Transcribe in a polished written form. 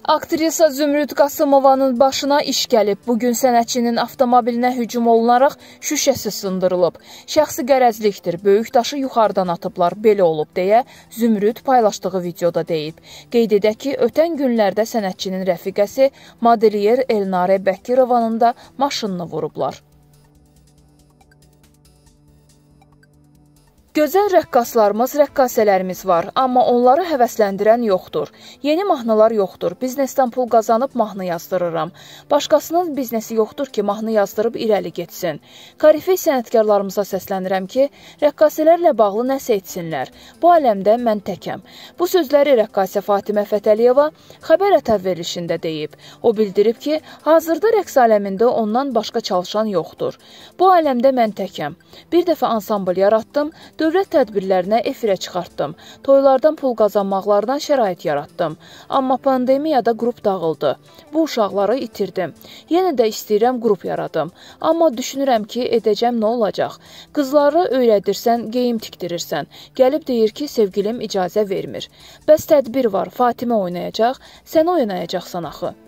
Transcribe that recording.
Aktrisa Zümrüd Qasımovanın başına iş gəlib. Bugün sənətçinin avtomobilinə hücum olunaraq şüşəsi sındırılıb. Şəxsi qərəzlikdir, böyük daşı yuxarıdan atıblar, belə olub deyə Zümrüd paylaşdığı videoda deyib. Qeyd edək ki, ötən günlərdə sənətçinin rəfiqəsi modelyer Elnarə Bəkirovanın da maşınını vurublar. Gözəl rəqqaslarımız, rəqqasələrimiz var, amma onları həvəsləndirən yoxdur. Yeni mahnılar yoxdur, biznesdən pul qazanıb mahnı yazdırıram. Başqasının biznesi yoxdur ki, mahnı yazdırıb irəli getsin. Korifey sənətkarlarımıza səslənirəm ki, rəqqasələrlə bağlı nəsə etsinlər. Bu aləmdə mən təkəm. Bu sözləri rəqqasə Fatimə Fətəliyeva xəbər ətəv verilişində deyib. O bildirib ki, hazırda rəqs aləmində ondan başqa çalışan yoxdur. Bu aləmdə mən təkəm. Bir dəfə ansambl yaratdım, dövlət tədbirlərinə efirə çıxartdım. Toylardan pul qazanmaqlarına şərait yaratdım. Amma pandemiyada qrup dağıldı. Bu uşaqları itirdim. Yenə də istəyirəm qrup yaradım. Amma düşünürəm ki, edəcəm nə olacaq? Qızları öyrədirsən, geyim tikdirirsən. Gəlib deyir ki, sevgilim icazə vermir. Bəs tədbir var, Fatimə oynayacaq, sən oynayacaqsan axı.